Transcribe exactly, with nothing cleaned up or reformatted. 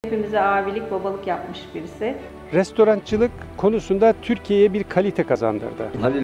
Hepimize abilik, babalık yapmış birisi. Restorancılık konusunda Türkiye'ye bir kalite kazandırdı. Halil